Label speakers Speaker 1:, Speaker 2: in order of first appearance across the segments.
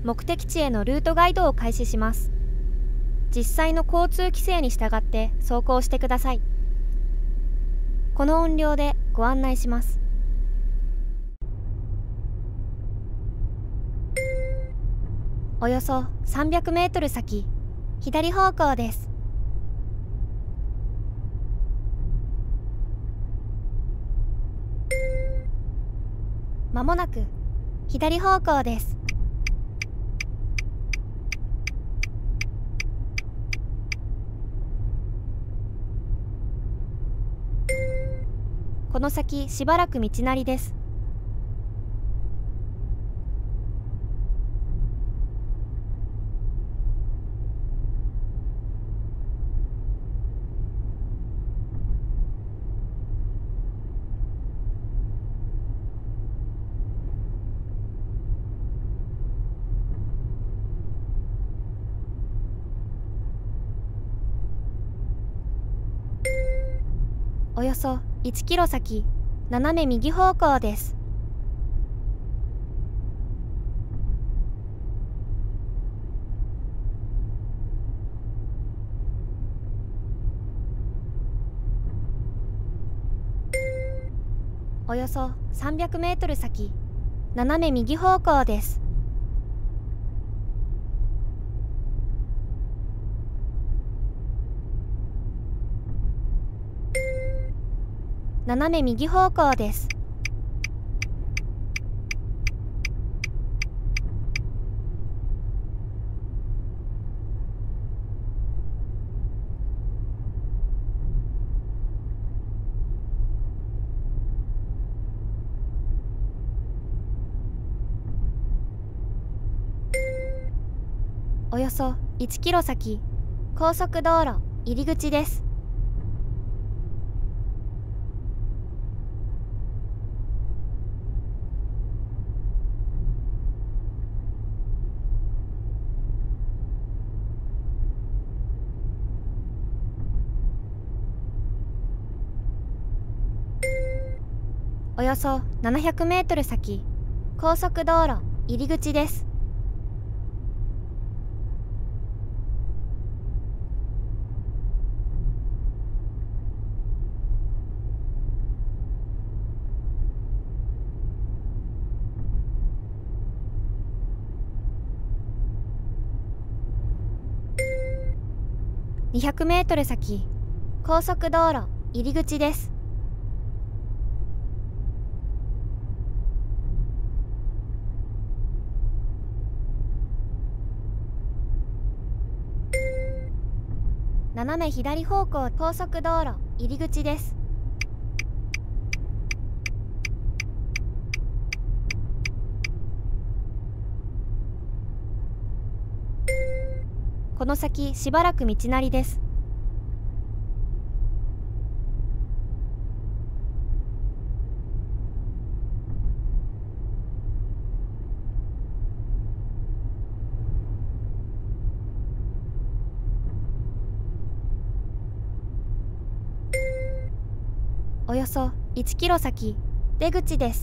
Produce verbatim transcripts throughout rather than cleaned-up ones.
Speaker 1: 目的地へのルートガイドを開始します。実際の交通規制に従って走行してください。この音量でご案内します。およそさんびゃくメートル先、左方向です。まもなく左方向です。この先しばらく道なりです。およそいちキロ先、斜め右方向です。およそさんびゃくメートル先、斜め右方向です。斜め右方向です。およそいちキロ先、高速道路入り口です。およそななひゃくメートル先、高速道路入り口です。にひゃくメートル先、高速道路入り口です。斜め左方向、高速道路入り口です。この先しばらく道なりです。およそいちキロ先、出口です。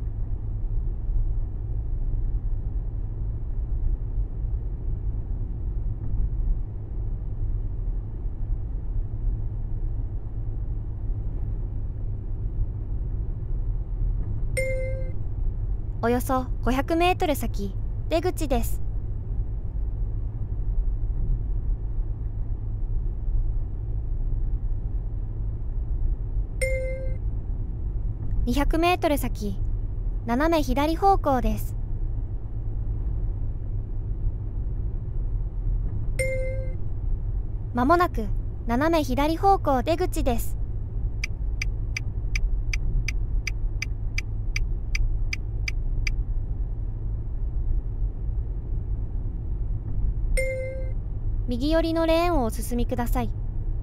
Speaker 1: およそごひゃくメートル先、出口です。にひゃくメートル先、斜め左方向です。まもなく斜め左方向、出口です。右寄りのレーンをお進みください。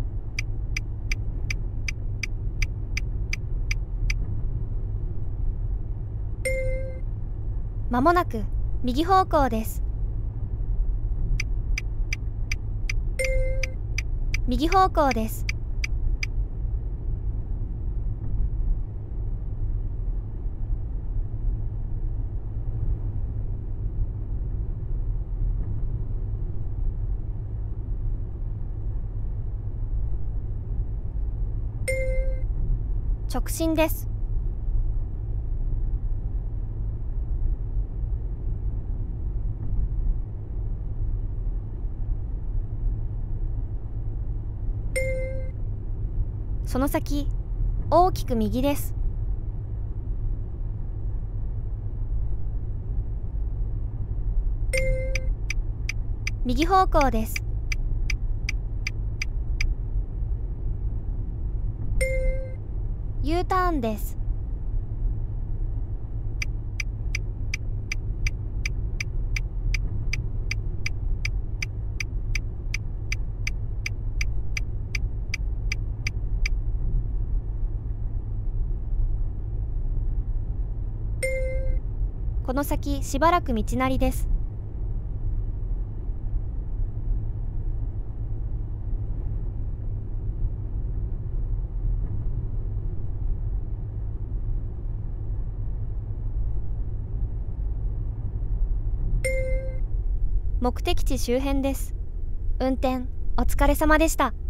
Speaker 1: まもなく右方向です。右方向です。 直進です。その先、大きく右です。右方向です。U ターンです。この先しばらく道なりです。目的地周辺です。運転お疲れ様でした。